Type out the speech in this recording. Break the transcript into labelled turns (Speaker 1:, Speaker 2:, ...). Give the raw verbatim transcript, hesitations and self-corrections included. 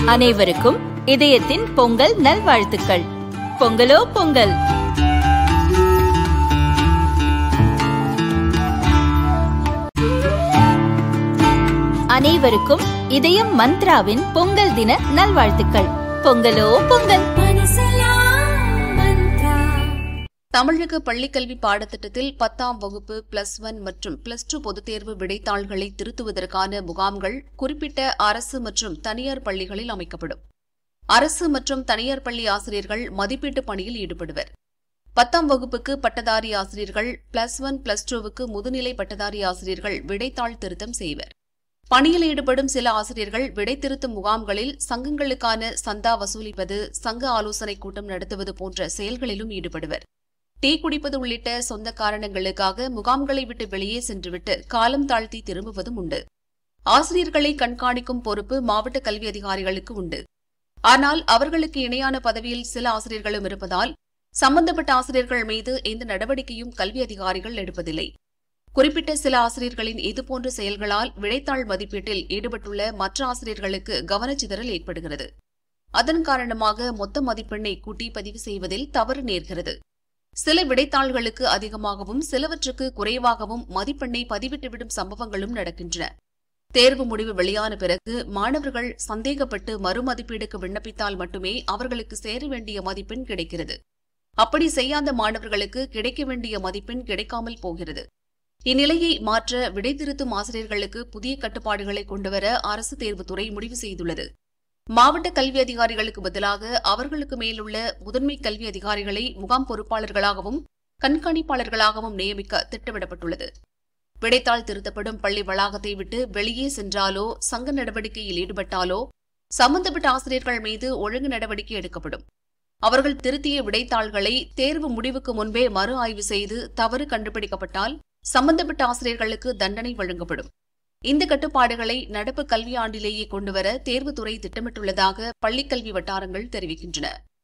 Speaker 1: அனைவருக்கும் இதயத்தின் பொங்கல் நல்வாழ்த்துக்கள். பொங்கலோ பொங்கல். அனைவருக்கும் இதயம் மந்த்ராவின் பொங்கல் தின நல்வாழ்த்துக்கள். பொங்கலோ பொங்கல்.
Speaker 2: தமிழக பள்ளிக்கல்வி பாடத்திட்டத்தில் பத்தாம் வகுப்பு பிளஸ் ஒன் மற்றும் பிளஸ் டூ பொதுத் தேர்வு விடைத்தாள்களை திருத்துவதற்கான முகாம்கள் குறிப்பிட்ட அரசு மற்றும் தனியார் பள்ளிகளில் அமைக்கப்படும். அரசு மற்றும் தனியார் பள்ளி ஆசிரியர்கள் மதிப்பீட்டு பணியில் ஈடுபடுவர். பத்தாம் வகுப்புக்கு பட்டதாரி ஆசிரியர்கள், பிளஸ் ஒன் பிளஸ் டூவுக்கு முதுநிலை பட்டதாரி ஆசிரியர்கள் விடைத்தாள் திருத்தம் செய்வர். பணியில் ஈடுபடும் சில ஆசிரியர்கள் விடை திருத்தும் முகாம்களில் சங்கங்களுக்கான சந்தா வசூலிப்பது, சங்க ஆலோசனைக் கூட்டம் நடத்துவது போன்ற செயல்களிலும் ஈடுபடுவர். டீ குடிப்பது உள்ளிட்ட சொந்த காரணங்களுக்காக முகாம்களை விட்டு வெளியே சென்றுவிட்டு காலம் தாழ்த்தி திரும்புவதும் உண்டு. ஆசிரியர்களை கண்காணிக்கும் பொறுப்பு மாவட்ட கல்வி அதிகாரிகளுக்கு உண்டு. ஆனால் அவர்களுக்கு இணையான பதவியில் சில ஆசிரியர்களும் இருப்பதால் சம்பந்தப்பட்ட ஆசிரியர்கள் மீது எந்த நடவடிக்கையும் கல்வி அதிகாரிகள் எடுப்பதில்லை. குறிப்பிட்ட சில ஆசிரியர்களின் இதுபோன்ற செயல்களால் விடைத்தாள் மதிப்பீட்டில் ஈடுபட்டுள்ள மற்ற ஆசிரியர்களுக்கு கவனச்சிதறல் ஏற்படுகிறது. அதன் காரணமாக மொத்த மதிப்பெண்ணை கூட்டி பதிவு செய்வதில் தவறு நேர்கிறது. சில விடைத்தாள்களுக்கு அதிகமாகவும் சிலவற்றுக்கு குறைவாகவும் மதிப்பெண்ணை பதிவிட்டுவிடும் சம்பவங்களும் நடக்கின்றன. தேர்வு முடிவு வெளியான பிறகு மாணவர்கள் சந்தேகப்பட்டு மறுமதிப்பீடுக்கு விண்ணப்பித்தால் மட்டுமே அவர்களுக்கு சேர வேண்டிய மதிப்பெண் கிடைக்கிறது. அப்படி செய்யாத மாணவர்களுக்கு கிடைக்க வேண்டிய மதிப்பெண் கிடைக்காமல் போகிறது. இந்நிலையை மாற்ற விடை திருத்தும் ஆசிரியர்களுக்கு புதிய கட்டுப்பாடுகளை கொண்டுவர அரசு தேர்வுத்துறை முடிவு செய்துள்ளது. மாவட்ட கல்வி அதிகாரிகளுக்கு பதிலாக அவர்களுக்கு மேலுள்ள முதன்மை கல்வி அதிகாரிகளை முகாம் பொறுப்பாளர்களாகவும் கண்காணிப்பாளர்களாகவும் நியமிக்க திட்டமிடப்பட்டுள்ளது. விடைத்தாள் திருத்தப்படும் பள்ளி வளாகத்தை விட்டு வெளியே சென்றாலோ சங்க நடவடிக்கையில் ஈடுபட்டாலோ சம்பந்தப்பட்ட ஆசிரியர்கள் மீது ஒழுங்கு நடவடிக்கை எடுக்கப்படும். அவர்கள் திருத்திய விடைத்தாள்களை தேர்வு முடிவுக்கு முன்பே மறு ஆய்வு செய்து தவறு கண்டுபிடிக்கப்பட்டால் சம்பந்தப்பட்ட ஆசிரியர்களுக்கு தண்டனை வழங்கப்படும். இந்த கட்டுப்பாடுகளை நடப்பு கல்வியாண்டிலேயே கொண்டுவர தேர்வுத்துறை திட்டமிட்டுள்ளதாக பள்ளிக்கல்வி வட்டாரங்கள் தெரிவிக்கின்றன.